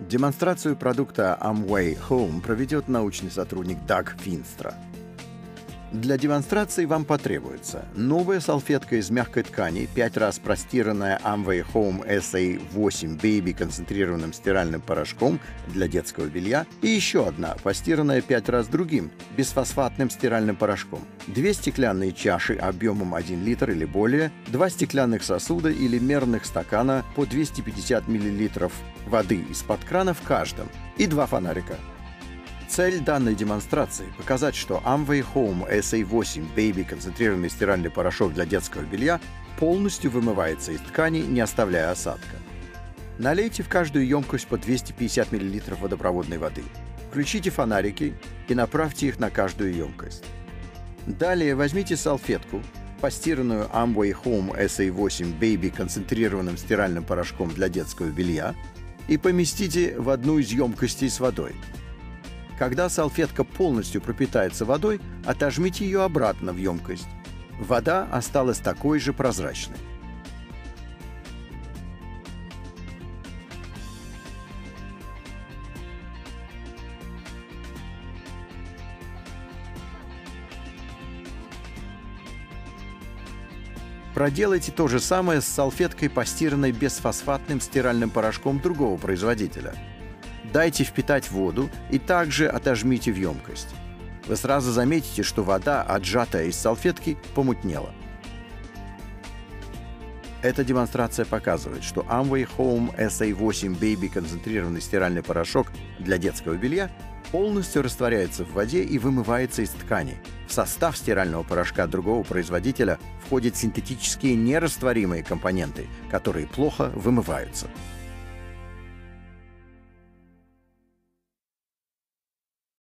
Демонстрацию продукта Amway Home проведет научный сотрудник Даг Финстра. Для демонстрации вам потребуется новая салфетка из мягкой ткани, 5 раз простиранная Amway Home SA8 Baby концентрированным стиральным порошком для детского белья и еще одна, постиранная 5 раз другим, бисфосфатным стиральным порошком. 2 стеклянные чаши объемом 1 литр или более, 2 стеклянных сосуда или мерных стакана по 250 мл воды из-под крана в каждом и 2 фонарика. Цель данной демонстрации – показать, что Amway Home SA8 Baby концентрированный стиральный порошок для детского белья полностью вымывается из ткани, не оставляя осадка. Налейте в каждую емкость по 250 мл водопроводной воды. Включите фонарики и направьте их на каждую емкость. Далее возьмите салфетку, постиранную Amway Home SA8 Baby концентрированным стиральным порошком для детского белья, и поместите в одну из емкостей с водой. Когда салфетка полностью пропитается водой, отожмите ее обратно в емкость. Вода осталась такой же прозрачной. Проделайте то же самое с салфеткой, постиранной бисфосфатным стиральным порошком другого производителя. Дайте впитать воду и также отожмите в емкость. Вы сразу заметите, что вода, отжатая из салфетки, помутнела. Эта демонстрация показывает, что Amway Home SA8 Baby концентрированный стиральный порошок для детского белья полностью растворяется в воде и вымывается из ткани. В состав стирального порошка другого производителя входят синтетические нерастворимые компоненты, которые плохо вымываются.